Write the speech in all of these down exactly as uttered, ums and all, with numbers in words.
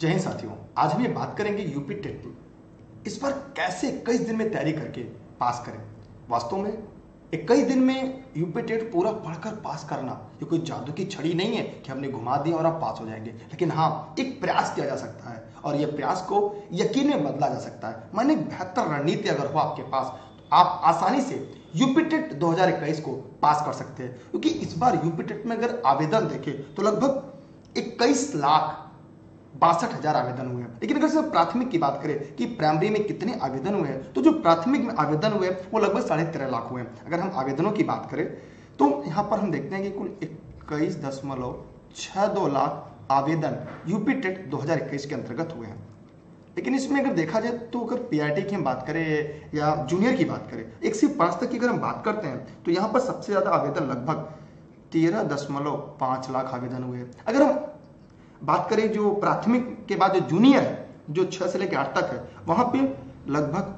जय हिंद साथियों, आज हम ये बात करेंगे यूपी टेट की। इस बार कैसे इक्कीस दिन में तैयारी करके पास करें। वास्तव में इक्कीस दिन में यूपी टेट पूरा पढ़कर पास करना ये कोई जादू की छड़ी नहीं है कि हमने घुमा दिया और आप पास हो जाएंगे। लेकिन हाँ, एक प्रयास किया जा सकता है और यह प्रयास को यकीन में बदला जा सकता है। माने बेहतर रणनीति अगर हो आपके पास तो आप आसानी से यूपी टेट दो हज़ार इक्कीस को पास कर सकते हैं। क्योंकि इस बार यूपी टेट में अगर आवेदन देखें तो लगभग इक्कीस लाख बासठ हजार आवेदन हुए हैं। लेकिन अगर सिर्फ प्राथमिक की बात करें कि प्राइमरी में कितने आवेदन हुए हैं, तो जो प्राथमिक में आवेदन हुए वो लगभग साढ़े तेरह लाख हुए हैं। अगर हम आवेदनों की बात करें तो यहाँ पर हम देखते हैं कि कुल इक्कीस दशमलव छह दो लाख आवेदन यूपी टेट दो हज़ार इक्कीस के अंतर्गत हुए हैं। लेकिन इसमें अगर देखा जाए तो अगर पीआरटी की हम बात करें या जूनियर की बात करें, एक से पांच तक की अगर हम बात करते हैं तो यहाँ पर सबसे ज्यादा आवेदन लगभग तेरह दशमलव पांच लाख आवेदन हुए हैं। अगर हम बात करें जो प्राथमिक के बाद जो जूनियर है, जो छह से लेकर आठ तक है, वहां पे लगभग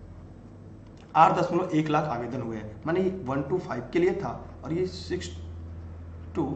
आठ दशमलव एक लाख आवेदन हुए हैं। माने वन टू फाइव के लिए था और ये सिक्स टू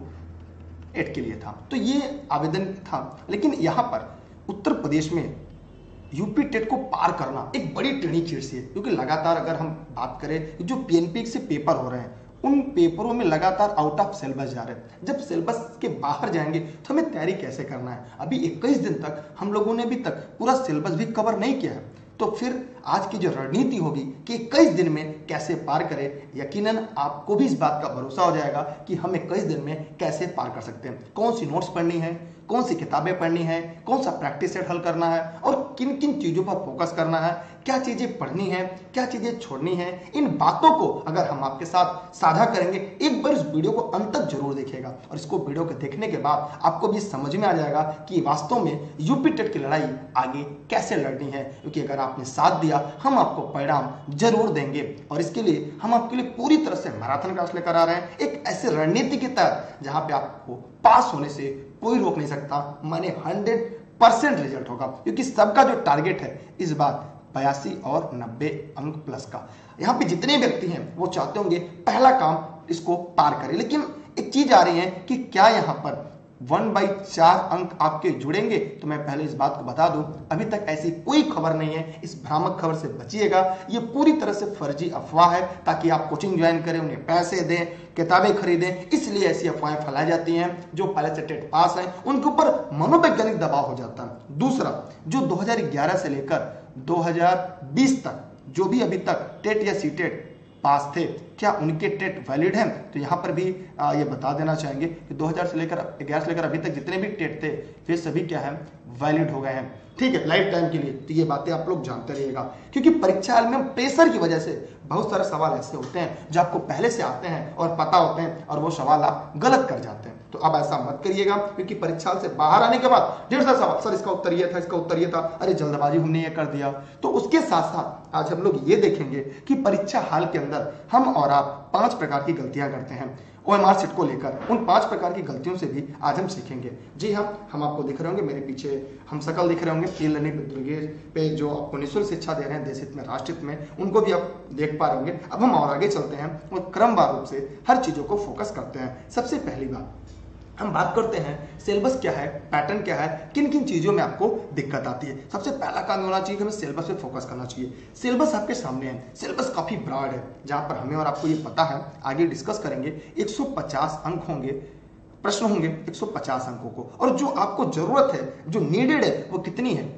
एट के लिए था, तो ये आवेदन था। लेकिन यहाँ पर उत्तर प्रदेश में यूपी टेट को पार करना एक बड़ी टेढ़ी खीर सी है। क्योंकि लगातार अगर हम बात करें जो पीएनपी से पेपर हो रहे हैं, उन पेपरों में लगातार आउट ऑफ सिलेबस जा रहे हैं। जब सिलेबस के बाहर जाएंगे तो हमें तैयारी कैसे करना है। अभी इक्कीस दिन तक हम लोगों ने अभी तक पूरा सिलेबस भी कवर नहीं किया है, तो फिर आज की जो रणनीति होगी कि इक्कीस दिन में कैसे पार करें, यकीनन आपको भी इस बात का भरोसा हो जाएगा कि हम इक्कीस दिन में कैसे पार कर सकते हैं। कौन सी नोट्स पढ़नी है, कौन सी किताबें पढ़नी है, कौन सा प्रैक्टिस सेट हल करना है और किन किन चीजों पर फोकस करना है, क्या चीजें पढ़नी है, क्या चीजें छोड़नी है। इन बातों को अगर हम आपके साथ साझा करेंगे, एक बार इस वीडियो को अंत तक जरूर देखिएगा और इसको वीडियो को देखने के बाद आपको भी समझ में आ जाएगा कि वास्तव में यूपी टेट की लड़ाई आगे कैसे लड़नी है। क्योंकि अगर आपने साथ दिया, हम आपको परिणाम जरूर देंगे और इसके लिए हम आपके लिए पूरी तरह से मैराथन क्लास लेकर आ रहे हैं, एक ऐसे रणनीति के तहत जहां पे आपको पास होने से कोई रोक नहीं सकता। माने हंड्रेड परसेंट रिजल्ट होगा। क्योंकि सबका जो टारगेट है इस बार बयासी और नब्बे अंक प्लस का। यहाँ पे जितने व्यक्ति हैं वो चाहते होंगे पहला काम इसको पार करें। लेकिन एक चीज आ रही है कि क्या यहाँ पर वन बाई चार अंक आपके जुड़ेंगे। तो मैं पहले इस बात को बता दूं, अभी तक ऐसी कोई खबर नहीं है। इस भ्रामक खबर से बचिएगा, ये पूरी तरह से फर्जी अफवाह है ताकि आप कोचिंग ज्वाइन करें, उन्हें पैसे दें, किताबें खरीदें। इसलिए ऐसी अफवाहें फैलाई जाती हैं। जो पहले से टेट पास हैं उनके ऊपर मनोवैज्ञानिक दबाव हो जाता है। दूसरा, जो दो हज़ार ग्यारह से लेकर दो हज़ार बीस तक जो भी अभी तक टेट या सी टेट पास थे, क्या उनके टेट वैलिड हैं। तो यहाँ पर भी आ, ये बता देना चाहेंगे कि दो हज़ार से लेकर ग्यारह से लेकर अभी तक जितने भी टेट थे वे सभी क्या है, वैलिड हो गए हैं। ठीक है, लाइफ टाइम के लिए। तो ये बातें आप लोग जानते रहिएगा। क्योंकि परीक्षा हाल में प्रेशर की वजह से बहुत सारे सवाल ऐसे होते हैं जो आपको पहले से आते हैं और पता होते हैं और वो सवाल आप गलत कर जाते हैं। तो अब ऐसा मत करिएगा। क्योंकि परीक्षा से बाहर आने के बाद ढेर सारा सवाल, सर इसका उत्तर ये था, इसका उत्तर ये था, अरे जल्दबाजी हमने ये कर दिया। तो उसके साथ साथ आज हम लोग ये देखेंगे कि परीक्षा हाल के अंदर हम और आप पांच प्रकार की गलतियां करते हैं ओएमआर सीट को लेकर। उन पांच प्रकार की गलतियों से भी आज हम सीखेंगे। जी हाँ, हम आपको दिख रहे होंगे, मेरे पीछे हम सकल दिख रहे होंगे। ई लर्निंग पे जो आपको निःशुल्क शिक्षा दे रहे हैं, देश हित में, राष्ट्र हित में, उनको भी आप देख पा रहे होंगे। अब हम और आगे चलते हैं और क्रमवार रूप से हर चीजों को फोकस करते हैं। सबसे पहली बात हम बात करते हैं सिलेबस क्या है, पैटर्न क्या है, किन किन चीजों में आपको दिक्कत आती है। सबसे पहला काम होना चाहिए, हमें सिलेबस पे फोकस करना चाहिए। सिलेबस आपके सामने है, सिलेबस काफी ब्रॉड है, जहां पर हमें और आपको ये पता है, आगे डिस्कस करेंगे। एक सौ पचास अंक होंगे, प्रश्न होंगे एक सौ पचास अंकों को, और जो आपको जरूरत है, जो नीडेड है, वो कितनी है,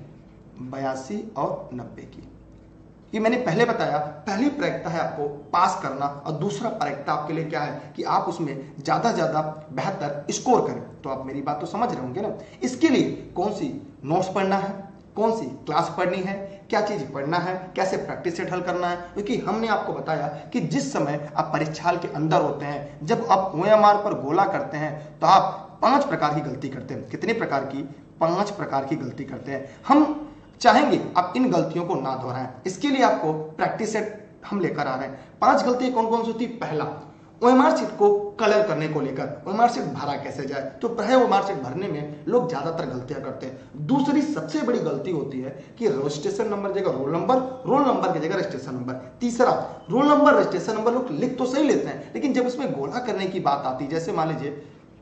बयासी और नब्बे की। ये मैंने पहले बताया, पहली प्रायिकता है आपको पास करना और दूसरा प्रायिकता आपके लिए क्या है कि आप उसमें ज्यादा ज्यादा बेहतर स्कोर करें। तो आप मेरी बात तो समझ रहे होंगे ना। इसके लिए कौन सी नोट्स पढ़ना है, कौन सी क्लास पढ़नी है, क्या चीज पढ़ना है, कैसे प्रैक्टिस सेट हल करना है। क्योंकि हमने आपको बताया कि जिस समय आप परीक्षा हाल के अंदर होते हैं, जब आप ओएमआर पर गोला करते हैं, तो आप पांच प्रकार की गलती करते हैं। कितने प्रकार की, पांच प्रकार की गलती करते हैं। हम चाहेंगे आप इन गलतियों को ना दोहराएं। इसके लिए आपको प्रैक्टिस सेट हम लेकर आ रहे हैं। पांच गलतियां कौन कौन सी होती है। पहला, ओएमआर सीट को कलर करने को लेकर, ओएमआर सीट भरा कैसे जाए। तो पहले ओएमआर सीट भरने में लोग ज्यादातर गलतियां करते हैं। दूसरी सबसे बड़ी गलती होती है कि रजिस्ट्रेशन नंबर जगह रोल नंबर, रोल नंबर की जगह रजिस्ट्रेशन नंबर। तीसरा, रोल नंबर रजिस्ट्रेशन नंबर लोग लिख तो सही लेते हैं, लेकिन जब इसमें गोला करने की बात आती है, जैसे मान लीजिए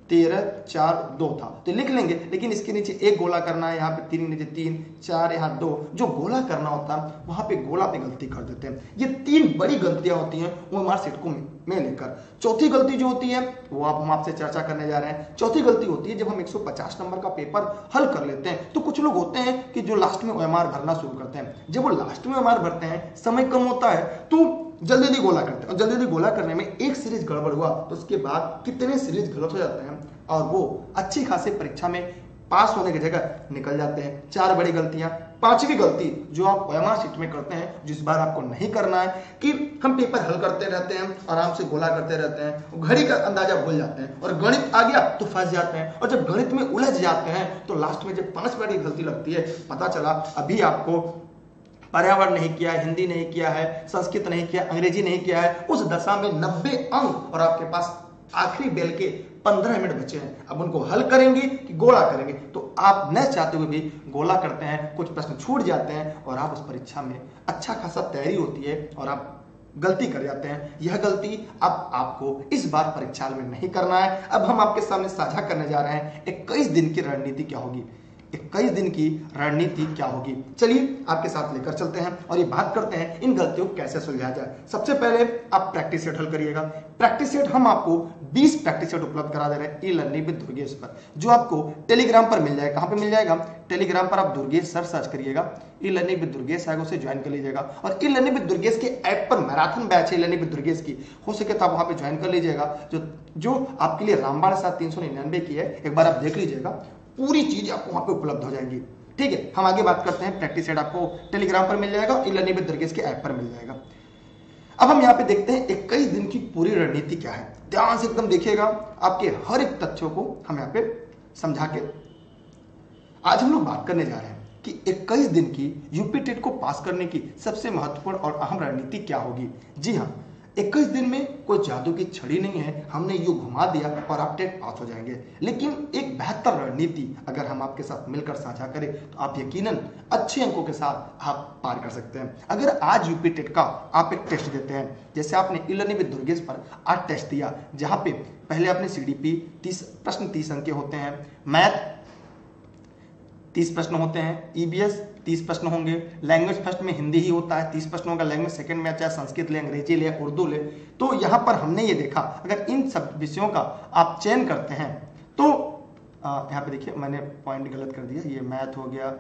तेरह चार दो था तो लिख लेंगे, लेकिन इसके नीचे एक गोला करना है, यहाँ पे तीन नीचे तीन, चार यहाँ दो, जो गोला करना होता है वहां पे गोला पे गलती कर देते हैं। ये तीन बड़ी गलतियां होती हैं वो हमारे सेट को में लेकर। चौथी गलती जो होती है वो आप हम आपसे चर्चा करने जा रहे हैं। चौथी गलती होती है जब हम एक सौ पचास नंबर का पेपर हल कर लेते हैं तो कुछ लोग होते हैं कि जो लास्ट में ओएमआर भरना शुरू करते हैं। जब वो लास्ट में ओएमआर भरते हैं, समय कम होता है तो जल्दी जल्दी गोला करते हैं, और जल्दी जल्दी गोला करने में एक सीरीज गड़बड़ हुआ तो उसके बाद कितने सीरीज गलत हो जाते हैं और वो अच्छी खासी परीक्षा में पास होने की जगह निकल जाते हैं। चार बड़ी गलतियां। पांचवी गलती जो आप ओएमआर शीट में करते हैं, जिस बार आपको नहीं करना है, कि हम पेपर हल करते रहते हैं, आराम से गोला करते रहते हैं, घड़ी का अंदाजा भूल जाते हैं और गणित आ गया तो फंस जाते हैं, और जब गणित में उलझ जाते हैं तो लास्ट में जब पांच बड़ी गलती लगती है, पता चला अभी आपको पर्यावरण नहीं किया है, हिंदी नहीं किया है, संस्कृत नहीं किया, अंग्रेजी नहीं किया है, उस दशा में नब्बे अंक और आपके पास आखिरी बेल के पंद्रह मिनट बचे हैं। अब उनको हल करेंगे कि गोला करेंगे, तो आप न चाहते हुए भी गोला करते हैं, कुछ प्रश्न छूट जाते हैं और आप उस परीक्षा में अच्छा खासा तैयारी होती है और आप गलती कर जाते हैं। यह गलती अब आपको इस बार परीक्षा में नहीं करना है। अब हम आपके सामने साझा करने जा रहे हैं इक्कीस दिन की रणनीति क्या होगी, इक्कीस दिन की रणनीति क्या होगी। चलिए आपके साथ लेकर चलते हैं और ये बात करते हैं इन गलतियों को कैसे सुलझाया जाए। सबसे पहले आप प्रैक्टिस सेट हल करिएगा। प्रैक्टिस सेट हम आपको बीस प्रैक्टिस सेट उपलब्ध करा दे रहे हैं ई लर्निंग विद दुर्गेश पर, जो आपको टेलीग्राम पर मिल जाएगा। कहां पे मिल जाएगा? टेलीग्राम पर आप दुर्गेश सर सर्च करिएगा, ई लर्निंग विद दुर्गेश आएगा, उसे ज्वाइन कर लीजिएगा। और ई लर्निंग विद दुर्गेश के ऐप पर मैराथन बैच है ई लर्निंग विद दुर्गेश की, हो सके तो आप वहां पे ज्वाइन कर लीजिएगा, जो जो आपके लिए रामबाण सात तीन सौ निन्यानवे की है। एक बार आप देख लीजिएगा, पूरी चीज आपको वहां पे उपलब्ध हो जाएंगी। ठीक है, हम आगे बात करते हैं। प्रैक्टिस सेट आपको टेलीग्राम पर मिल जाएगा, ई लर्निंग विद दुर्गेश के ऐप पर मिल जाएगा। अब हम यहाँ पे देखते हैं इक्कीस दिन की पूरी रणनीति क्या है। ध्यान से एकदम देखिएगा, आपके हर एक तथ्यों को हम यहाँ पे समझा के आज हम लोग बात करने जा रहे हैं कि इक्कीस दिन की यूपी टेट को पास करने की सबसे महत्वपूर्ण और अहम रणनीति क्या होगी। जी हाँ, इक्कीस दिन में कोई जादू की छड़ी नहीं है, हमने यू घुमा दिया और आप टेट पास हो जाएंगे। लेकिन एक बेहतर रणनीति अगर हम आपके साथ मिलकर साझा करें तो आप यकीनन अच्छे अंकों के साथ आप पार कर सकते हैं। अगर आज यूपी टेट का आप एक टेस्ट देते हैं, जैसे आपने ई लर्निंग विद दुर्गेश पर आज टेस्ट दिया, जहां पे पहले आपने सीडीपी तीस प्रश्न तीस अंक के होते हैं, मैथ तीस प्रश्न होते हैं, ईबीएस तीस प्रश्न होंगे, लैंग्वेज फर्स्ट में हिंदी ही होता है, तीस प्रश्न होगा, लैंग्वेज सेकंड में चाहे संस्कृत ले, अंग्रेजी ले, उर्दू ले। तो यहाँ पर हमने ये देखा अगर इन सब विषयों का आप चयन करते हैं तो यहाँ पे देखिए मैंने पॉइंट गलत कर दिया, ये मैथ हो गया,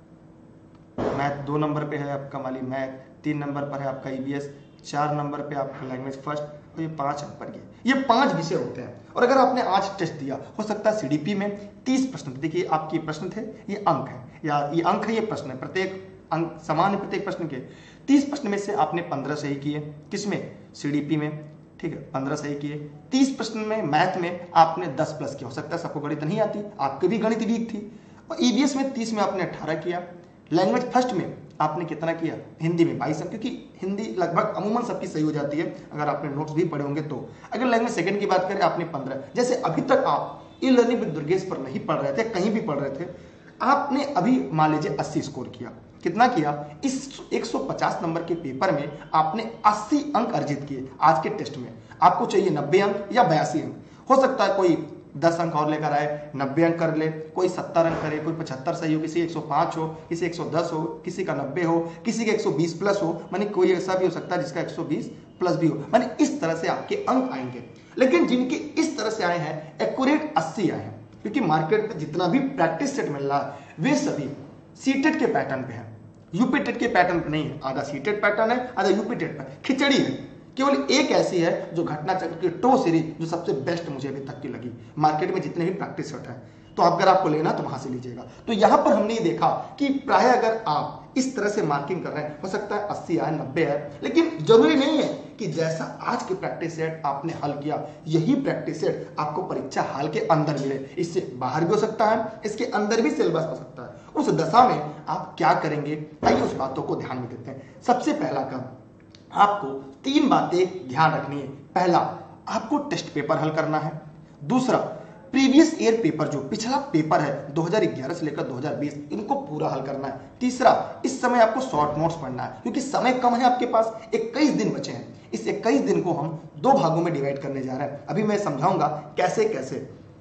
मैथ दो नंबर पे है आपका माली मैथ, तीन नंबर पर है आपका ईबीएस, चार नंबर पे आपका लैंग्वेज फर्स्ट, और ये पांच नंबर के ये पांच विषय होते हैं। और अगर आपने आज टेस्ट दिया, हो सकता है सीडीपी में तीस प्रश्न, देखिए आपके प्रश्न थे, ये अंक है या ये अंक है, ये प्रश्न है, प्रत्येक अंक समान है प्रत्येक प्रश्न के। तीस प्रश्न में से आपने पंद्रह सही किए, किसमें? सीडीपी में, ठीक है, पंद्रह सही किए। तीस प्रश्न में मैथ में आपने दस प्लस किया, हो सकता है सबको गणित नहीं आती, आपकी भी गणित वीक थी। और ईबीएस में तीस में आपने अठारह किया, लैंग्वेज फर्स्ट में आपने कितना किया? हिंदी में बाईस, क्योंकि हिंदी लगभग अमूमन सबकी सही हो जाती है अगर आपने नोट्स भी पढ़े होंगे तो। अगर लैंग्वेज सेकंड की बात करें आपने पंद्रह। जैसे अभी तक आप ई लर्निंग विद दुर्गेश पर नहीं पढ़ रहे थे, कहीं भी पढ़ रहे थे, आपने अभी मान लीजिए अस्सी स्कोर किया, कितना किया? इस एक सौ पचास नंबर के पेपर में आपने अस्सी अंक अर्जित किए। आज के टेस्ट में आपको चाहिए नब्बे अंक या बयासी अंक, हो सकता है कोई दस अंक और लेकर आए, नब्बे अंक कर ले, कोई सत्तर अंक करे, कोई पचहत्तर सही हो, किसी एक सौ पाँच हो, किसी एक सौ दस हो, किसी का नब्बे हो, किसी के एक सौ बीस प्लस हो, माने कोई ऐसा भी हो सकता है जिसका एक सौ बीस प्लस भी हो, माने इस तरह से आपके अंक आएंगे। लेकिन जिनके इस तरह से आए हैं एक्यूरेट अस्सी आए हैं, क्योंकि मार्केट में जितना भी प्रैक्टिस सेट मिल रहा है वे सभी सीटेट के पैटर्न पे है, यूपी टेट के पैटर्न पे नहीं है। आधा सीटेट पैटर्न है, आधा यूपी टेट पे, खिचड़ी है। केवल एक ऐसी है जो घटना चक्र की टो सीरीज जो सबसे बेस्ट मुझे अभी तक की लगी मार्केट में जितने भी प्रैक्टिस सेट है, तो अगर आपको लेना तो वहां से लीजिएगा। तो यहां पर हमने ये देखा कि प्राय अगर आप इस तरह से मार्किंग कर रहे हैं, हो सकता है अस्सी आए, नब्बे आए, लेकिन जरूरी नहीं है कि जैसा आज के प्रैक्टिस सेट आपने हल किया यही प्रैक्टिस सेट आपको परीक्षा हाल के अंदर मिले। इससे बाहर भी हो सकता है, इसके अंदर भी सिलेबस हो सकता है। उस दशा में आप क्या करेंगे, आइए उस बातों को ध्यान में देते हैं। सबसे पहला काम, आपको तीन बातें ध्यान रखनी है। पहला, आपको टेस्ट पेपर हल करना है। दूसरा, प्रीवियस ईयर पेपर जो पिछला पेपर है दो हज़ार ग्यारह से लेकर दो हज़ार बीस, इनको पूरा हल करना है। तीसरा, इस समय आपको शॉर्ट नोट्स पढ़ना है, क्योंकि समय कम है आपके पास, इक्कीस दिन बचे हैं। इस इक्कीस दिन को हम दो भागों में डिवाइड करने जा रहे हैं, अभी मैं समझाऊंगा कैसे कैसे।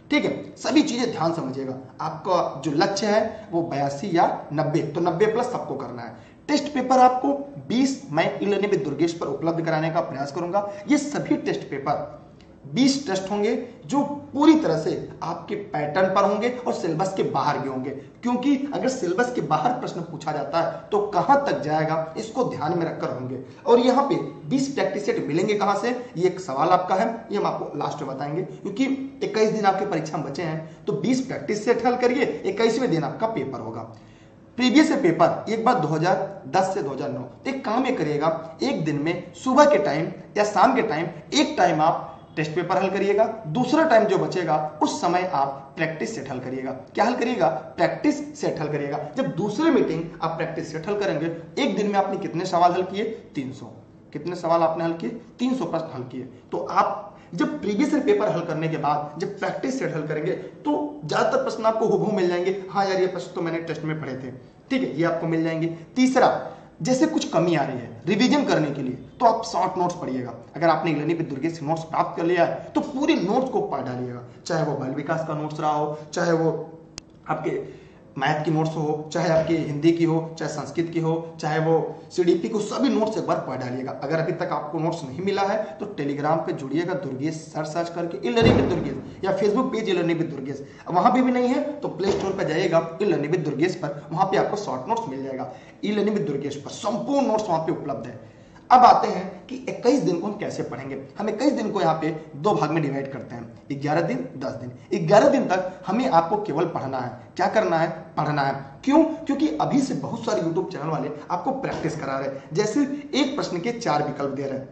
ठीक है, सभी चीजें ध्यान समझिएगा। आपका जो लक्ष्य है वो बयासी या नब्बे, तो नब्बे प्लस सबको करना है। टेस्ट पेपर आपको बीस मैं ई लर्निंग विद दुर्गेश पर उपलब्ध कराने का प्रयास करूंगा। ये सभी टेस्ट पेपर बीस टेस्ट होंगे जो पूरी तरह से आपके पैटर्न पर होंगे और सिलेबस के बाहर भी होंगे, क्योंकि अगर सिलेबस के बाहर प्रश्न पूछा जाता है तो कहां तक जाएगा इसको ध्यान में रखकर होंगे। और यहाँ पे बीस प्रैक्टिस सेट मिलेंगे कहां से, ये एक सवाल आपका है, ये हम आपको लास्ट में बताएंगे, क्योंकि इक्कीस दिन आपके परीक्षा में बचे हैं। तो बीस प्रैक्टिस सेट हल करिए, इक्कीसवें दिन आपका पेपर होगा। प्रीवियस पेपर एक बार दो हज़ार दस से दो हज़ार नौ, एक काम ये करिएगा, एक दिन में सुबह के टाइम या शाम के टाइम एक टाइम आप टेस्ट पेपर हल करिएगा, दूसरा टाइम जो बचेगा उस समय आप प्रैक्टिस सेट हल करिएगा। क्या हल करिएगा, प्रैक्टिस सेट हल करिएगा। जब दूसरे मीटिंग आप प्रैक्टिस सेट हल करेंगे, एक दिन में आपने कितने सवाल हल किए, तीन सौ। कितने सवाल आपने हल किए, तीन सौ प्रश्न हल किए। तो आप जब प्रीवियस पेपर हल करने के बाद जब प्रैक्टिस सेट हल करेंगे तो ज्यादातर प्रश्न आपको हुबहू मिल जाएंगे, हाँ यार ये प्रश्न तो मैंने टेस्ट में पढ़े थे, ठीक है, ये आपको मिल जाएंगे। तीसरा, जैसे कुछ कमी आ रही है रिवीजन करने के लिए तो आप शॉर्ट नोट्स पढ़िएगा। अगर आपने e learning with Durgesh notes प्राप्त कर लिया है तो पूरे नोट्स को पढ़ डालिएगा, चाहे वो बाल विकास का नोट्स रहा हो, चाहे वो आपके मैथ की नोट्स हो, चाहे आपकी हिंदी की हो, चाहे संस्कृत की हो, चाहे वो सीडीपी को, सभी नोट्स एक बार पढ़ डालिएगा। अगर अभी तक आपको नोट्स नहीं मिला है तो टेलीग्राम पे जुड़िएगा, दुर्गेश सर सर्च करके ई लर्निंग विद दुर्गेश, या Facebook page e learning with Durgesh. वहां पे भी नहीं है तो प्ले स्टोर पर जाइएगा ई लर्निंग विद दुर्गेश पर, वहां पे आपको शॉर्ट नोट्स मिल जाएगा। ई लर्निंग विद दुर्गेश पर संपूर्ण नोट्स वहां पे उपलब्ध है। अब आते हैं कि इक्कीस दिन को हम कैसे पढ़ेंगे। हम इक्कीस दिन को यहाँ पे दो भाग में डिवाइड करते हैं, ग्यारह दिन, दस दिन। ग्यारह दिन तक हमें आपको केवल पढ़ना है। क्या करना है, पढ़ना है। क्यों, क्योंकि अभी से बहुत सारे यूट्यूब चैनल वाले आपको प्रैक्टिस करा रहे हैं। जैसे एक प्रश्न के चार विकल्प दे रहे हैं,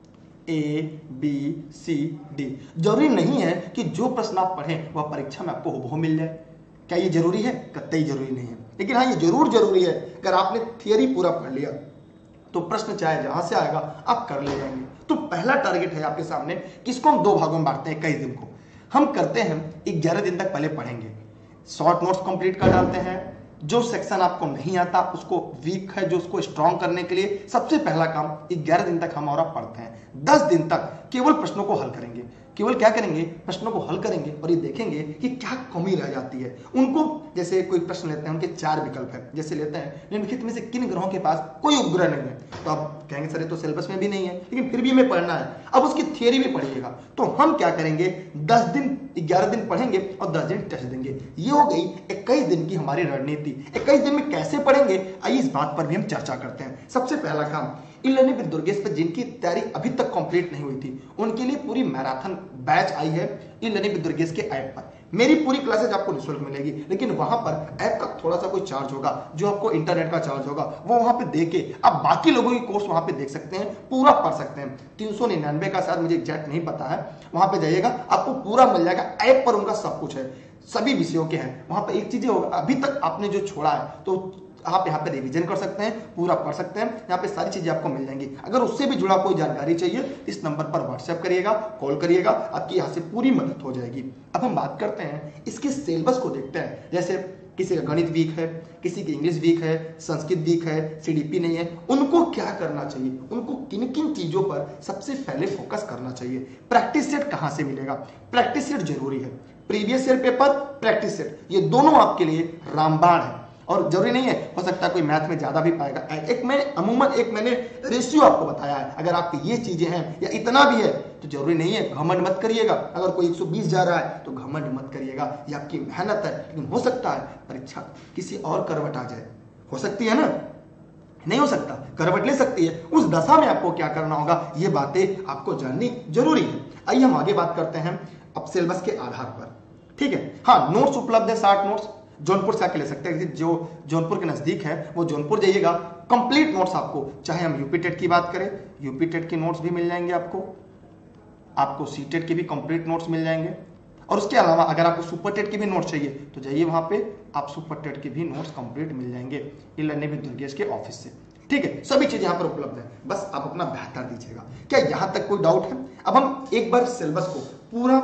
ए बी सी डी। जरूरी नहीं है कि जो प्रश्न आप पढ़ें वह परीक्षा में आपको हुबहू मिल जाए। क्या ये जरूरी है, कतई जरूरी नहीं है। लेकिन हाँ, ये जरूर जरूरी है, अगर आपने थियरी पूरा पढ़ लिया तो प्रश्न चाहे जहां से आएगा आप कर ले जाएंगे। तो पहला टारगेट है आपके सामने, किसको हम दो भागों में बांटते हैं इक्कीस दिन को। हम करते हैं ग्यारह दिन तक पहले पढ़ेंगे, शॉर्ट नोट्स कंप्लीट कर डालते हैं। जो सेक्शन आपको नहीं आता उसको, वीक है जो, उसको स्ट्रॉन्ग करने के लिए सबसे पहला काम ग्यारह दिन तक हम और आप पढ़ते हैं। दस दिन तक केवल प्रश्नों को हल करेंगे। केवल क्या करेंगे, प्रश्नों को हल करेंगे और ये देखेंगे कि क्या कमी रह जाती है उनको। जैसे कोई प्रश्न लेते हैं, उनके चार विकल्प है, जैसे लेते हैं निम्नलिखित में से किन ग्रहों के पास कोई उपग्रह नहीं है, तो आप कहेंगे सर ये तो सिलेबस में भी नहीं है, लेकिन फिर भी हमें पढ़ना है। अब उसकी थियरी भी पढ़िएगा। तो हम क्या करेंगे, दस दिन, ग्यारह दिन पढ़ेंगे और दस दिन टेस्ट देंगे। ये हो गई इक्कीस दिन की हमारी रणनीति। इक्कीस दिन में कैसे पढ़ेंगे, आइए इस बात पर भी हम चर्चा करते हैं। सबसे पहला काम, ई लर्निंग विद दुर्गेश पर जिनकी तैयारी अभी तक कंप्लीट नहीं हुई थी उनके लिए पूरी मैराथन बैच आई है ई लर्निंग विद दुर्गेश के ऐप पर। मेरी पूरी क्लासेज आपको निःशुल्क मिलेगी, लेकिन वहां पर ऐप का थोड़ा सा कोई चार्ज होगा, जो आपको इंटरनेट का चार्ज होगा वो वहां पे देके आप बाकी लोगों की कोर्स वहां पे देख सकते हैं, पूरा पढ़ सकते हैं। तीन सौ निन्यानवे का शायद, मुझे एग्जैक्ट नहीं पता है, वहां पे जाइएगा आपको पूरा मिल जाएगा। ऐप पर उनका सब कुछ है, सभी विषयों के हैं। वहां पर एक चीज होगा, अभी तक आपने जो छोड़ा है तो आप यहाँ पे रिवीजन कर सकते हैं, पूरा पढ़ सकते हैं। यहाँ पे सारी चीजें आपको मिल जाएंगी। अगर उससे भी जुड़ा कोई जानकारी चाहिए इस नंबर पर व्हाट्सएप करिएगा, कॉल करिएगा, आपकी यहाँ से पूरी मदद हो जाएगी। अब हम बात करते हैं इसके सिलेबस को देखते हैं। जैसे किसी का गणित वीक है, किसी की इंग्लिश वीक है, संस्कृत वीक है, सीडीपी नहीं है, उनको क्या करना चाहिए, उनको किन किन चीजों पर सबसे पहले फोकस करना चाहिए। प्रैक्टिस सेट कहां से मिलेगा, प्रैक्टिस सेट जरूरी है। Previous year paper, practice set, ये दोनों आपके लिए रामबाण है। और जरूरी नहीं है, हो सकता है कोई मैथ में ज्यादा भी पाएगा। एक मैं अमूमन एक मैंने रेशियो आपको बताया है, अगर आपकी ये चीजें हैं या इतना भी है तो जरूरी नहीं है, घमंड मत करिएगा। अगर कोई एक सौ बीस जा रहा है तो घमंड मत करिएगा, ये आपकी मेहनत है। लेकिन हो सकता है परीक्षा किसी और करवट आ जाए, हो सकती है ना, नहीं हो सकता, करवट ले सकती है। उस दशा में आपको क्या करना होगा, ये बातें आपको जाननी जरूरी है। आइए हम आगे बात करते हैं अब सिलेबस के आधार पर, ठीक है। हाँ, नोट्स उपलब्ध है, साठ नोट्स जौनपुर से आके ले सकते हैं। जो जौनपुर के नजदीक है वो जौनपुर जाइएगा, कंप्लीट नोट्स आपको, चाहे हम यूपी टेट की बात करें, यूपी टेट के नोट्स भी मिल जाएंगे आपको, आपको सी टेट के भी कंप्लीट नोट्स मिल जाएंगे। और उसके अलावा अगर आपको सुपर टेट के भी नोट्स चाहिए तो जाइए वहां पे, आप सुपर टेट के भी नोट्स कंप्लीट मिल जाएंगे ई लर्निंग विद दुर्गेश के ऑफिस से, ठीक है। सभी चीज यहाँ पर उपलब्ध है, बस आप अपना बेहतर दीजिएगा। क्या यहाँ तक कोई डाउट है? अब हम एक बार सिलेबस को पूरा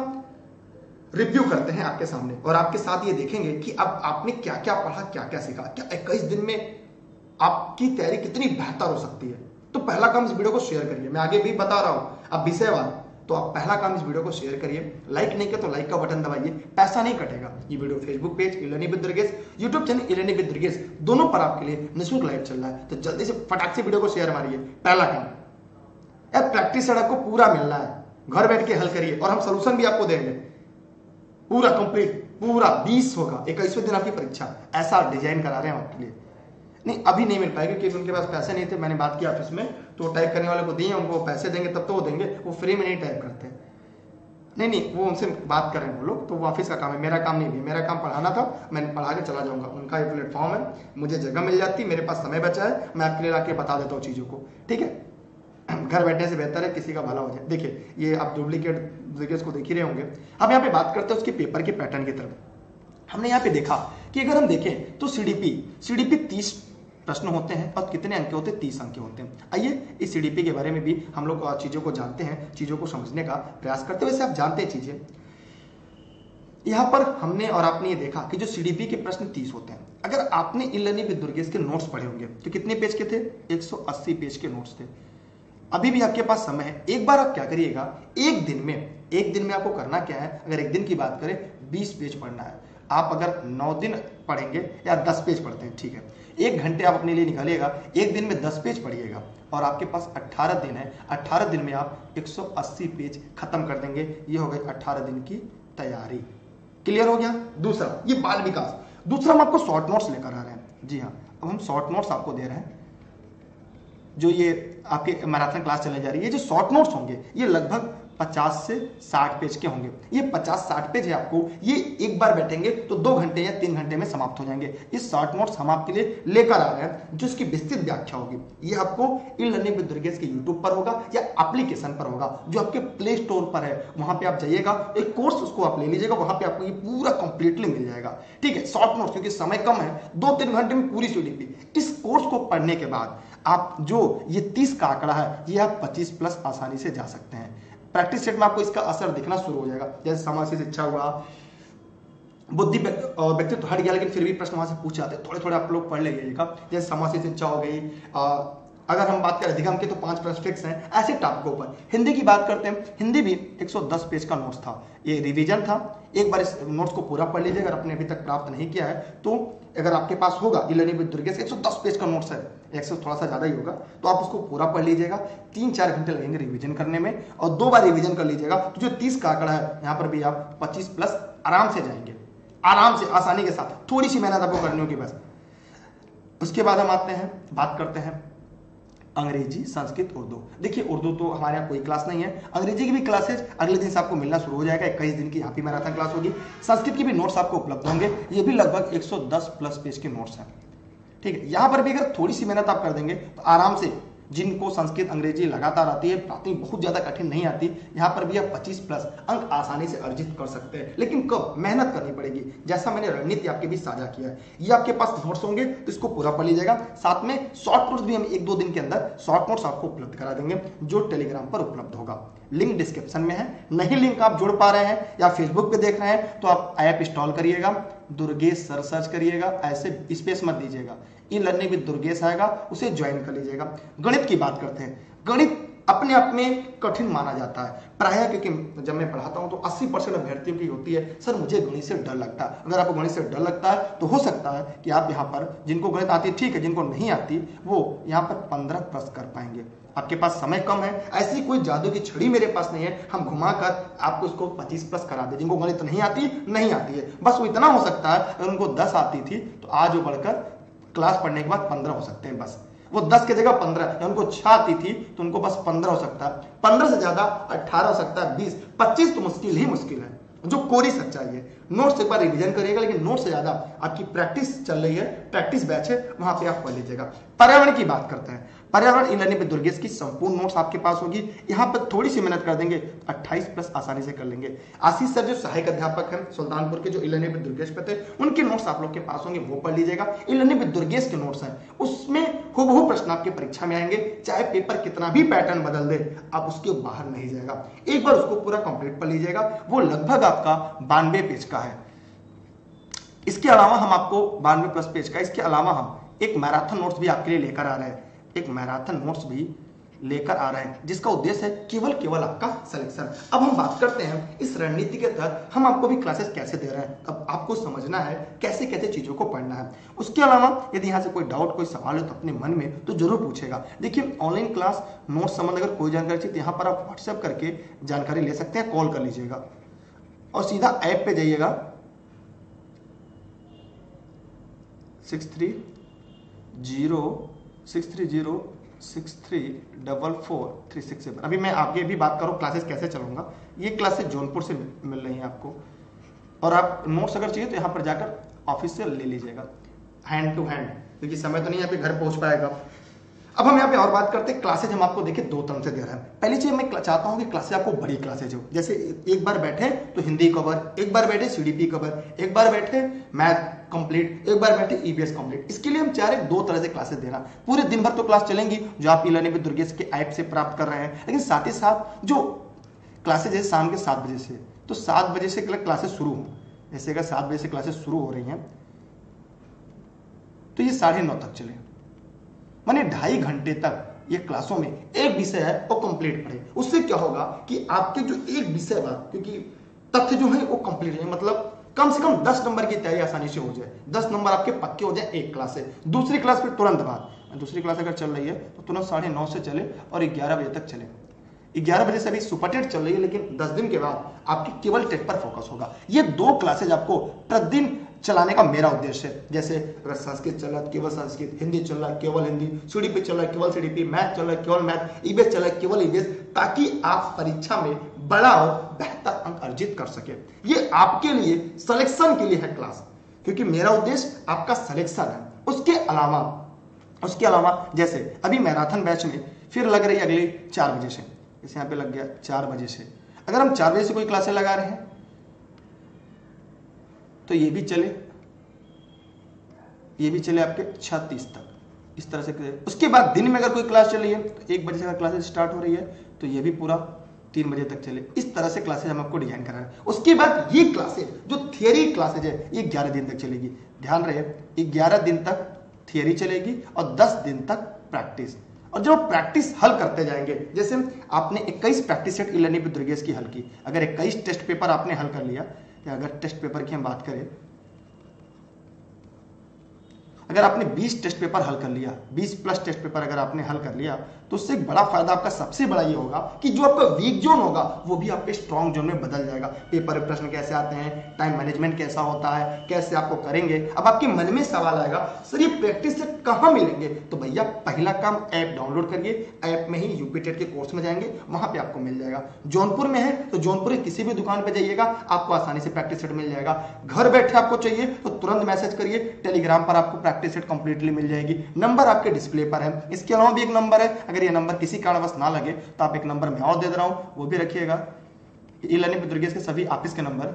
रिव्यू करते हैं आपके सामने और आपके साथ ये देखेंगे कि अब आपने क्या क्या पढ़ा, क्या क्या सीखा, क्या इक्कीस दिन में आपकी तैयारी कितनी बेहतर हो सकती है। तो पहला काम, इस वीडियो को शेयर करिए। मैं आगे भी बता रहा हूं, अब विषयवार तो आप पहला काम इस वीडियो को शेयर करिए, लाइक नहीं किया तो लाइक का बटन दबाइए, पैसा नहीं कटेगा। ये video Facebook page e learning with Durgesh, YouTube channel e learning with Durgesh, दोनों पर आपके लिए निःशुल्क लाइव चल रहा है। तो जल्दी से फटाक से वीडियो को शेयर मारिए। पहला काम यार, प्रैक्टिस सेट आपको पूरा मिलना है, घर बैठ के हल करिए और हम सोल्यूशन भी आपको देंगे पूरा कंप्लीट, पूरा बीस होगा, इक्कीसवें दिन आपकी परीक्षा, ऐसा डिजाइन करा रहे हैं आपके लिए। नहीं अभी नहीं मिल पाएगा क्योंकि उनके पास पैसे नहीं थे, मैंने बात की ऑफिस में, तो टाइप करने वाले को दिए, उनको पैसे देंगे तब तो वो देंगे, वो फ्री में नहीं टाइप करते। नहीं नहीं वो उनसे बात करें वो लोग, तो वो ऑफिस का काम है, मेरा काम नहीं भी, मेरा काम पढ़ाना था, मैं पढ़ा के चला जाऊंगा। उनका ये प्लेटफॉर्म है, मुझे जगह मिल जाती, मेरे पास समय बचा है, मैं आपके लिए आके बता देता हूँ चीज़ों को, ठीक है। घर बैठने से बेहतर है किसी का भला हो जाए। देखिए ये आप डुप्लीकेट वीडियोस को देख ही रहे होंगे। अब यहाँ पे बात करते हैं उसके पेपर के पैटर्न की तरफ। हमने यहाँ पे देखा कि अगर हम देखें तो सीडीपी सीडीपी तीस प्रश्न होते हैं और कितने अंक होते हैं, तीस अंक होते हैं। आइए इस सीडीपी के बारे में भी हम लोग चीजों को जानते हैं, चीजों को समझने का प्रयास करते हैं। वैसे आप जानते हैं चीजें, यहाँ पर हमने और आपने ये देखा कि जो सीडीपी के प्रश्न तीस होते हैं। अगर आपने ई-लर्निंग विद दुर्गेश के नोट्स पढ़े होंगे तो कितने पेज के थे, एक सौ अस्सी पेज के नोट्स थे। अभी भी आपके पास समय है, एक बार आप क्या करिएगा, एक दिन में एक दिन में आपको करना क्या है, अगर एक दिन की बात करें बीस पेज पढ़ना है। आप अगर नौ दिन पढ़ेंगे या दस पेज पढ़ते हैं, ठीक है, एक घंटे आप अपने लिए निकालिएगा, एक दिन में दस पेज पढ़िएगा और आपके पास अट्ठारह दिन है। अट्ठारह दिन में आप एक सौ अस्सी पेज खत्म कर देंगे। ये हो गई अट्ठारह दिन की तैयारी। क्लियर हो गया। दूसरा ये बाल विकास, दूसरा हम आपको शॉर्ट नोट्स लेकर आ रहे हैं। जी हाँ, अब हम शॉर्ट नोट्स आपको दे रहे हैं। जो ये आपके मैराथन क्लास चलने जा रही है, जो शॉर्ट नोट्स होंगे ये लगभग पचास से साठ पेज के होंगे। ये पचास साठ पेज है, आपको ये एक बार बैठेंगे तो दो घंटे या तीन घंटे में समाप्त हो जाएंगे। ये शॉर्ट नोट्स हम आपके लिए लेकर आ रहे हैं, जो इसकी विस्तृत व्याख्या होगी। ये आपको ई-लर्निंग विद दुर्गेश के यूट्यूब पर होगा या एप्लीकेशन पर होगा, जो आपके प्ले स्टोर पर है। वहां पे आप जाइएगा, एक कोर्स उसको आप ले लीजिएगा, वहां पे आपको ये पूरा कंप्लीटली मिल जाएगा, ठीक है। शॉर्ट नोट्स क्योंकि समय कम है, दो तीन घंटे में पूरी सीडीपी। इस कोर्स को पढ़ने के बाद आप जो ये तीस का आंकड़ा है, ये आप पच्चीस प्लस आसानी से जा सकते हैं। प्रैक्टिस सेट में आपको इसका असर दिखना शुरू हो जाएगा। जैसे समाज शिक्षा हुआ, बुद्धि व्यक्तित्व हट गया, लेकिन फिर भी प्रश्न वहां से पूछे जाते हैं, थोड़े थोड़े आप लोग पढ़ लीजिएगा। जैसे समाज शिक्षा हो गई, अगर हम बात करें अधिगम की तो पांच प्रश्न फिक्स हैं, ऐसे टॉपिकों पर। हिंदी की बात करते हैं, हिंदी भी एक सौ दस पेज का नोट्स था, ये रिवीजन था। एक बार इस नोट्स को पूरा पढ़ लीजिए, अगर आपने अभी तक प्राप्त नहीं किया है तो अगर आपके पास होगा ई-लर्निंग विद दुर्गेश एक सौ दस पेज का नोट्स है, एक सौ थोड़ा सा ज्यादा ही होगा, तो आप उसको पूरा पढ़ लीजिएगा। तीन चार घंटे लगेंगे रिवीजन करने में और दो बार रिवीजन कर लीजिएगा, तो जो तीस का आंकड़ा है यहाँ पर भी आप पच्चीस प्लस आराम से जाएंगे, आराम से आसानी के साथ। थोड़ी सी मेहनत आपको करनी होगी बस। उसके बाद हम आते हैं, बात करते हैं अंग्रेजी, संस्कृत, उर्दू। देखिए उर्दू तो हमारे यहाँ कोई क्लास नहीं है, अंग्रेजी की भी क्लासेज अगले दिन से आपको मिलना शुरू हो जाएगा। इक्कीस दिन की यहाँ पे मैराथन क्लास होगी। संस्कृत की भी नोट्स आपको उपलब्ध होंगे, ये भी लगभग एक सौ दस प्लस पेज के नोट्स हैं, ठीक है। यहाँ पर भी अगर थोड़ी सी मेहनत आप कर देंगे तो आराम से, जिनको संस्कृत अंग्रेजी लगातार आती है, प्राथमिक बहुत ज्यादा कठिन नहीं आती, यहाँ पर भी आप पच्चीस प्लस अंक आसानी से अर्जित कर सकते हैं। लेकिन कब, मेहनत करनी पड़ेगी, जैसा मैंने रणनीति आपके बीच साझा किया है। ये आपके पास नोट्स होंगे तो इसको पूरा पढ़ लीजिएगा। साथ में शॉर्ट नोट्स भी हम एक दो दिन के अंदर शॉर्ट नोट्स आपको उपलब्ध करा देंगे, जो टेलीग्राम पर उपलब्ध होगा। लिंक डिस्क्रिप्शन में है, नहीं लिंक आप जोड़ पा रहे हैं या फेसबुक पे देख रहे हैं तो आप ऐप इंस्टॉल करिएगा, दुर्गेश सर सर्च करिएगा, ऐसे स्पेस मत दीजिएगा, ई-लर्निंग विद दुर्गेश आएगा, उसे ज्वाइन कर लीजिएगा। गणित की बात करते हैं, गणित अपने आप में कठिन माना जाता है प्रायः, क्योंकि जब मैं पढ़ाता हूं तो अस्सी परसेंट अभ्यर्थियों की होती है, सर मुझे गणित से डर लगता है। अगर आपको गणित से डर लगता है तो हो सकता है कि आप यहाँ पर, जिनको गणित आती है ठीक है, जिनको नहीं आती वो यहाँ पर पंद्रह प्रश्न कर पाएंगे। आपके पास समय कम है, ऐसी कोई जादू की छड़ी मेरे पास नहीं है हम घुमाकर आपको इसको पच्चीस प्लस करा दे। जिनको गणित नहीं आती नहीं आती है, बस वो इतना हो सकता है, अगर उनको दस आती थी तो आज वो बढ़कर क्लास पढ़ने के बाद पंद्रह हो सकते हैं। बस वो दस की जगह पंद्रह, उनको छह आती थी तो उनको बस पंद्रह हो सकता है, पंद्रह से ज्यादा अठारह हो सकता है, बीस पच्चीस तो मुश्किल ही मुश्किल है, जो कोरी सच्चाई है। नोट्स एक बार रिवीजन करिएगा, लेकिन नोट्स से ज्यादा आपकी प्रैक्टिस चल रही है, प्रैक्टिस बैच है, वहां पे आप पढ़ लीजिएगा। पर्यावरण की बात करते हैं, पर्यावरण ई-लर्निंग विद दुर्गेश की संपूर्ण नोट्स आपके पास होगी। यहाँ पर थोड़ी सी मेहनत कर देंगे, अट्ठाईस प्लस आसानी से कर लेंगे। आशीष सर जो सहायक अध्यापक हैं सुल्तानपुर के, जो ई-लर्निंग विद दुर्गेश पे थे, उनके नोट्स आप लोग के पास होंगे, वो पढ़ लीजिएगा। ई-लर्निंग विद दुर्गेश के नोट्स हैं, उसमें हुबहू प्रश्न आपके परीक्षा में आएंगे, चाहे पेपर कितना भी पैटर्न बदल दे, आप उसके बाहर नहीं जाएगा। एक बार उसको पूरा कंप्लीट पढ़ लीजिएगा, वो लगभग आपका बानवे पेज का है। इसके अलावा हम आपको बानवे प्लस पेज का, इसके अलावा हम एक मैराथन नोट्स भी आपके लिए लेकर आ रहे हैं। एक मैराथन नोट्स भी लेकर आ रहे हैं, जिसका उद्देश्य है केवल केवल आपका सिलेक्शन। अब हम बात करते हैं इस रणनीति के तहत हम आपको भी क्लासेस कैसे दे रहे हैं। अब आपको समझना है कैसे कैसे चीजों को पढ़ना है। उसके अलावा यदि यहाँ से कोई डाउट कोई सवाल हो तो अपने मन में तो जरूर पूछेगा। देखिए ऑनलाइन क्लास नोट संबंध अगर कोई जानकारी चाहिए तो यहाँ पर आप व्हाट्सएप करके जानकारी ले सकते हैं, कॉल कर लीजिएगा और सीधा ऐप पे जाइएगा six three zero six three zero six three double four three six seven. अभी मैं आगे भी बात करूँ क्लासेस कैसे चलूंगा। ये क्लासेस जौनपुर से मिल रही हैं आपको, और आप नोट्स अगर चाहिए तो यहाँ पर जाकर ऑफिस से ले लीजिएगा हैंड टू हैंड, क्योंकि समय तो नहीं यहाँ पे घर पहुंच पाएगा। अब हम यहाँ पे और बात करते हैं क्लासेज हम आपको देखिए दो तरह से दे रहे हैं। पहली चीज मैं चाहता हूँ कि क्लासेज आपको बड़ी क्लासेज हो, जैसे एक बार बैठे तो हिंदी कवर, एक बार बैठे सीडीपी कवर, एक बार बैठे मैथ कंप्लीट, एक बार बैठे ईबीएस कंप्लीट। इसके लिए हम चाह रहे हैं दो तरह से क्लासेस देना। पूरे दिन भर तो क्लास चलेंगी जो आप ई लर्निंग विद दुर्गेश के ऐप से प्राप्त कर रहे हैं, लेकिन साथ ही साथ जो क्लासेज है शाम के सात बजे से, तो सात बजे से क्लासेस शुरू हो, जैसे अगर सात बजे से क्लासेस शुरू हो रही हैं तो ये साढ़े नौ तक चले, माने ढाई घंटे तक ये क्लासों में एक विषय है वो कंप्लीट पढ़े। उससे क्या होगा कि आपके जो एक विषय बात, क्योंकि तथ्य जो है वो कंप्लीट है, मतलब कम से कम दस नंबर की तैयारी आसानी से हो जाए, दस नंबर आपके पक्के हो जाए एक क्लास से। दूसरी क्लास फिर तुरंत बाद, दूसरी क्लास अगर चल रही है तो तुरंत साढ़े नौ से चले और ग्यारह बजे तक चले। ग्यारह बजे से अभी सुपर टेट चल रही है, लेकिन दस दिन के बाद आपकी केवल टेट पर फोकस होगा। ये दो क्लासेज आपको प्रतिदिन चलाने का मेरा उद्देश्य है। जैसे अगर संस्कृत चल रहा है केवल संस्कृत, हिंदी चल रहा है केवल हिंदी, सीडीपी चल रहा है केवल सीडीपी, मैथ चल रहा है केवल मैथ, ईबीएस चल रहा है केवल ईबीएस, ताकि आप परीक्षा में बड़ा और बेहतर अंक अर्जित कर सके। ये आपके लिए सिलेक्शन के लिए है क्लास, क्योंकि मेरा उद्देश्य आपका सिलेक्शन है। उसके अलावा उसके अलावा जैसे अभी मैराथन बैच में फिर लग रही है अगले चार बजे से, जैसे यहाँ पे लग गया चार बजे से, अगर हम चार बजे से कोई क्लासें लगा रहे हैं तो ये भी चले, ये भी चले आपके छत्तीस तक, इस तरह से। उसके बाद दिन में अगर कोई क्लास चल रही है तो एक बजे से अगर क्लासेस स्टार्ट हो रही है तो ये भी पूरा तीन बजे तक चले। इस तरह से क्लासेज हम आपको डिजाइन कर रहे हैं। उसके बाद ये क्लासेज जो थियरी क्लासेज है ये ग्यारह दिन तक चलेगी। ध्यान रहे ग्यारह दिन तक थियरी चलेगी और दस दिन तक प्रैक्टिस। और जब प्रैक्टिस हल करते जाएंगे, जैसे आपने इक्कीस practice set e learning with Durgesh की हल की, अगर इक्कीस टेस्ट पेपर आपने हल कर लिया, या अगर टेस्ट पेपर की हम बात करें, अगर आपने बीस टेस्ट पेपर हल कर लिया, बीस प्लस टेस्ट पेपर अगर आपने हल कर लिया, तो उससे एक बड़ा फायदा आपका सबसे बड़ा ये होगा कि जो आपका वीक जोन होगा वो भी आपके स्ट्रॉन्ग जोन में बदल जाएगा। पेपर प्रश्न कैसे आते हैं, टाइम मैनेजमेंट कैसा होता है, कैसे आपको करेंगे। अब आपके मन में सवाल आएगा सर ये प्रैक्टिस सेट कहाँ मिलेंगे, तो भैया पहला काम ऐप डाउनलोड करिए, ऐप में ही यूपी टेट के कोर्स में जाएंगे, वहां पे आपको मिल जाएगा। जौनपुर में है तो जौनपुर की किसी भी दुकान पे जाइएगा, आपको आसानी से प्रैक्टिस सेट मिल जाएगा। घर बैठे आपको चाहिए तो तुरंत मैसेज करिए, टेलीग्राम पर आपको प्रैक्टिस सेट कंप्लीटली मिल जाएगी। नंबर आपके डिस्प्ले पर है। इसके अलावा भी एक नंबर है, अगर ये नंबर किसी कारणवश ना लगे तो आप एक नंबर मैं और दे दे रहा हूं, वो भी रखिएगा। ई लर्निंग विद दुर्गेश के सभी ऑफिस के नंबर,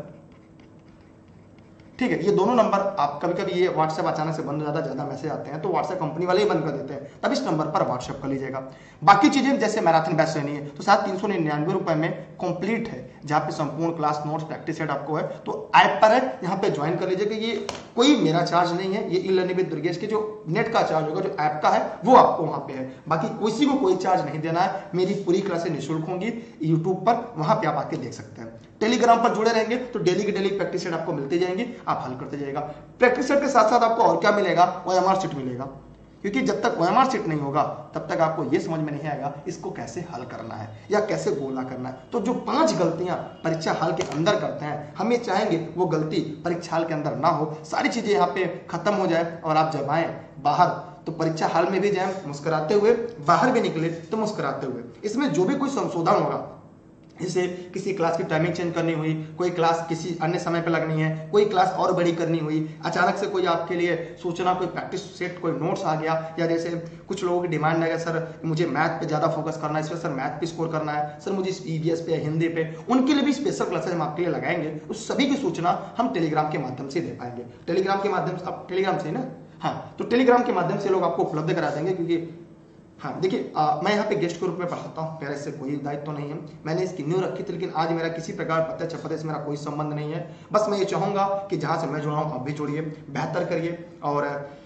ठीक है। ये दोनों नंबर आप कभी कभी ये व्हाट्सएप अचानक से बंद हो जाता है, ज्यादा मैसेज आते हैं तो व्हाट्सएप कंपनी वाले ही बंद कर देते हैं, तब इस नंबर पर व्हाट्सएप कर लीजिएगा। बाकी चीजें जैसे मैराथन बैच लेनी है तो सात तीन सौ निन्यानवे रुपए में कंप्लीट है, जहां पे संपूर्ण क्लास नोट्स प्रैक्टिस सेट आपको है, तो ऐप पर है, यहाँ पे ज्वाइन कर लीजिएगा। ये कोई मेरा चार्ज नहीं है, ये ई लर्निंग विद दुर्गेश के जो नेट का चार्ज होगा, जो ऐप का है वो आपको वहां पे है। बाकी किसी को कोई चार्ज नहीं देना है, मेरी पूरी क्लासें निःशुल्क होंगी यूट्यूब पर, वहां पे आप आके देख सकते हैं। टेलीग्राम पर जुड़े रहेंगे तो डेली की डेली प्रैक्टिस सेट आपको मिलते जाएंगे, आप हल करते जाएगा। प्रैक्टिस सेट के साथ साथ आपको और क्या मिलेगा, ओएमआर शीट मिलेगा, क्योंकि जब तक ओएमआर शीट नहीं होगा तब तक आपको यह समझ में नहीं आएगा इसको कैसे हल करना है या कैसे गोला करना है। तो जो पांच गलतियां परीक्षा हाल के अंदर करते हैं, हम ये चाहेंगे वो गलती परीक्षा हाल के अंदर ना हो, सारी चीजें यहाँ पे खत्म हो जाए, और आप जब आए बाहर तो परीक्षा हाल में भी जाए मुस्कुराते हुए, बाहर भी निकले तो मुस्कुराते हुए। इसमें जो भी कोई संशोधन होगा, जैसे किसी क्लास की टाइमिंग चेंज करनी हुई, कोई क्लास किसी अन्य समय पे लगनी है, कोई क्लास और बड़ी करनी हुई, अचानक से कोई आपके लिए सूचना, कोई प्रैक्टिस सेट, कोई नोट्स आ गया, या जैसे कुछ लोगों की डिमांड है सर मुझे मैथ पे ज्यादा फोकस करना है, इसमें सर मैथ पे स्कोर करना है, सर मुझे ईवीएस पे, हिंदी पे, उनके लिए भी स्पेशल क्लासेस हम आपके लिए लगाएंगे। उस सभी की सूचना हम टेलीग्राम के माध्यम से दे पाएंगे। टेलीग्राम के माध्यम से, आप टेलीग्राम से ना, हाँ, तो टेलीग्राम के माध्यम से लोग आपको उपलब्ध करा देंगे। क्योंकि हाँ देखिए, मैं यहाँ पे गेस्ट के रूप में पढ़ाता हूँ, मेरा इससे कोई दायित्व तो नहीं है, मैंने इसकी न्यू रखी थी, लेकिन आज मेरा किसी प्रकार पता चपते से मेरा कोई संबंध नहीं है। बस मैं ये चाहूँगा कि जहाँ से मैं जुड़ा हूँ आप भी जुड़िए, बेहतर करिए, और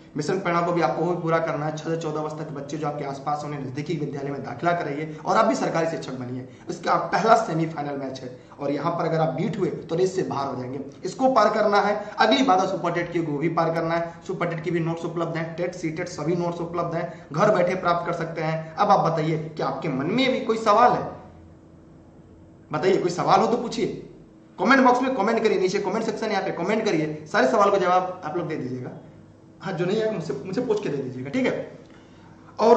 मिशन परिणाम को भी आपको भी पूरा करना है। छह से चौदह वर्ष तक बच्चे जो आपके आसपास उन्हें नजदीकी विद्यालय में दाखिला कराइए और आप भी सरकारी शिक्षक बनिए। इसका पहला सेमीफाइनल मैच है और यहाँ पर अगर आप बीट हुए तो रेस से बाहर हो जाएंगे। इसको पार करना है। अगली बाधा सुपर टेट की वो भी पार करना है। सुपर टेट की भी नोट्स उपलब्ध हैं, टेट सी टेट सभी नोट्स उपलब्ध हैं, घर बैठे प्राप्त कर सकते हैं। अब आप बताइए कि आपके मन में भी कोई सवाल है? बताइए, कोई सवाल हो तो पूछिए, कमेंट बॉक्स में कमेंट करिए, नीचे कमेंट सेक्शन यहाँ पे कमेंट करिए, सारे सवाल का जवाब आप लोग दे दीजिएगा। हाँ, जो नहीं है मुझसे मुझे पूछ के दे दीजिएगा, ठीक है। और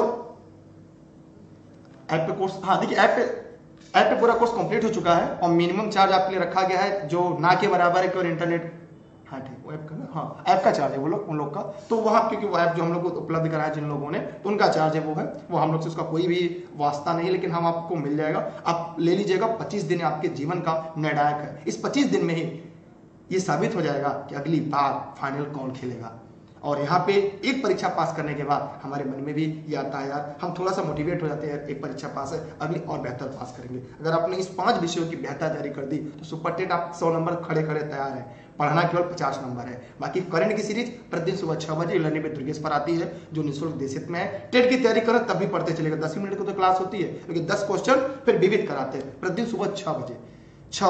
ऐप पे कोर्स, हाँ देखिए ऐप पे ऐप पे पूरा कोर्स कंप्लीट हो चुका है और मिनिमम चार्ज आपके लिए रखा गया है जो ना के बराबर है कि और इंटरनेट, हाँ ठीक, वो ऐप का ना, हाँ ऐप का चार्ज है वो लोग उन लोग का, तो वहाँ क्योंकि वो ऐप जो हम लोग को उपलब्ध कराया जिन लोगों ने, तो उनका चार्ज है वो है, वो हम लोग से उसका कोई भी वास्ता नहीं है, लेकिन हम आपको मिल जाएगा, आप ले लीजिएगा। पच्चीस दिन आपके जीवन का निर्णायक है। इस पच्चीस दिन में ही ये साबित हो जाएगा कि अगली बार फाइनल कौन खेलेगा। और यहाँ पे एक परीक्षा पास करने के बाद हमारे मन में भी ये आता है यार, हम थोड़ा सा मोटिवेट हो जाते हैं, एक परीक्षा पास है अगली और बेहतर पास करेंगे। अगर आपने इस पांच विषयों की बेहतर तैयारी कर दी तो सुपर टेट आप सौ नंबर खड़े खड़े तैयार है। पढ़ना केवल पचास नंबर है। बाकी करंट की सीरीज प्रतिदिन सुबह छह बजे लर्निंग विद दुर्गेश पर आती है, जो निःशुल्क देशित में है। टेट की तैयारी करें तब भी पढ़ते चलेगा, दस मिनट की तो क्लास होती है, लेकिन दस क्वेश्चन फिर विविध कराते हैं प्रतिदिन सुबह छह बजे छह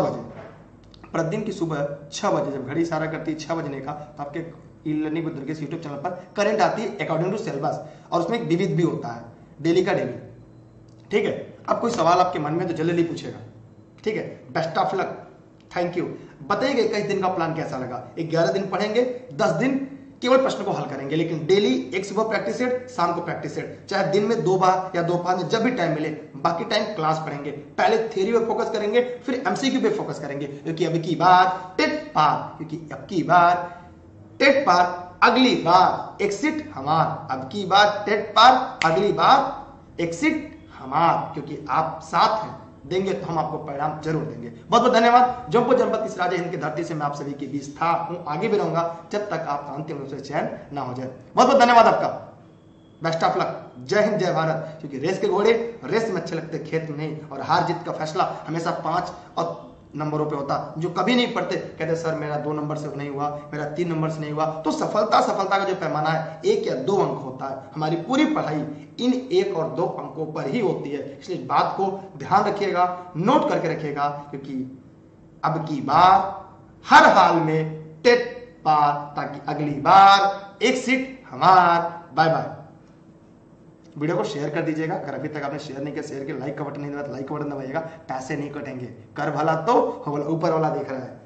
बजे प्रतिदिन की सुबह छह बजे जब घड़ी इशारा करती है छह बजने का, तो आपके e learning with Durgesh YouTube channel पर करंट आती है अकॉर्डिंग टू सिलेबस, और उसमें एक विविध भी होता है डेली का डेली, ठीक है। अब कोई सवाल आपके मन में तो जल्दी पूछेगा, ठीक है। Best of luck, thank you. बताइए इक्कीस दिन का प्लान कैसा लगा। ग्यारह दिन पढ़ेंगे, दस दिन केवल प्रश्न को हल करेंगे, लेकिन डेली एक सुबह प्रैक्टिस सेट, शाम को प्रैक्टिस सेट, चाहे दिन में दो बार या दोपहर में जब भी टाइम मिले। बाकी टाइम क्लास पढ़ेंगे, पहले थ्योरी पर फोकस करेंगे, फिर एमसीक्यू पे फोकस करेंगे, क्योंकि अब की बार टेट पार, क्योंकि अब की बार टेट पार, अगली बार एक्सिट हमार। अब की बार टेट पार, अगली बार एक्सिट हमार, क्योंकि आप साथ हैं, देंगे तो हम आपको परिणाम जरूर देंगे। बहुत बहुत धन्यवाद। जौनपुर जनपद इस राजा हिंद की धरती से मैं आप सभी के बीच था, हूं, आगे भी रहूंगा जब तक आपका अंतिम रूप से चयन ना हो जाए। बहुत बहुत धन्यवाद आपका। Best of luck. जय हिंद जय भारत। क्योंकि रेस के घोड़े रेस में अच्छे लगते, खेत में नहीं, और हार जीत का फैसला हमेशा पांच और नंबरों पे होता। जो कभी नहीं पढ़ते कहते सर मेरा दो नंबर से नहीं हुआ, मेरा तीन नंबर से नहीं हुआ। तो सफलता सफलता का जो पैमाना है एक या दो अंक होता है। हमारी पूरी पढ़ाई इन एक और दो अंकों पर ही होती है, इसलिए इस बात को ध्यान रखिएगा, नोट करके रखिएगा, क्योंकि अब की बार हर हाल में टेट पार, ताकि अगली बार एक सीट हमार। Bye bye. वीडियो को शेयर कर दीजिएगा, अगर अभी तक आपने शेयर नहीं किया, शेयर के लाइक का बटन नहीं दबाया तो लाइक का बटन दबाइएगा। पैसे नहीं कटेंगे, कर भला तो ऊपर वाला देख रहा है।